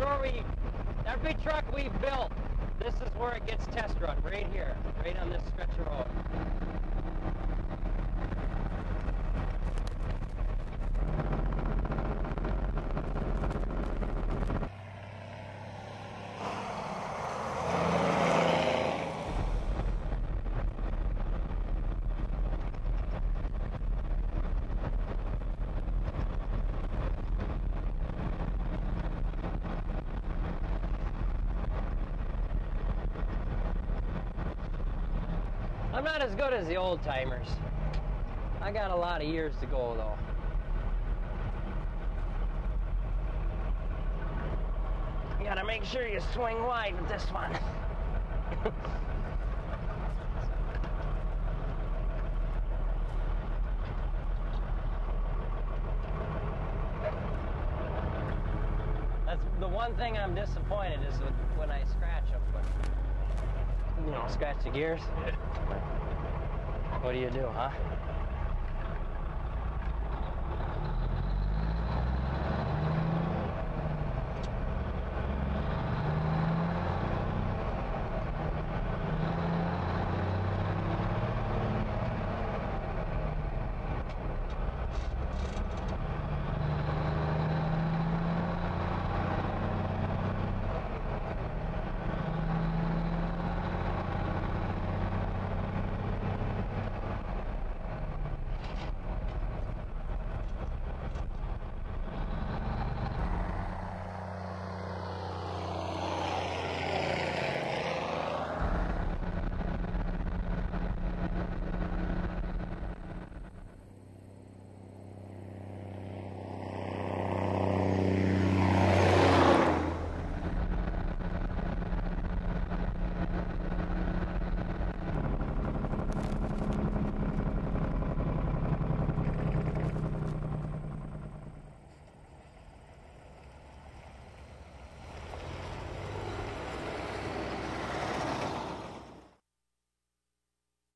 where every truck we've built, this is where it gets test run, right here, right on this stretch of road. I'm not as good as the old timers. I got a lot of years to go though. You gotta make sure you swing wide with this one. That's the one thing I'm disappointed is when I scratch them. But, you know, scratch the gears. Yeah. What do you do, huh?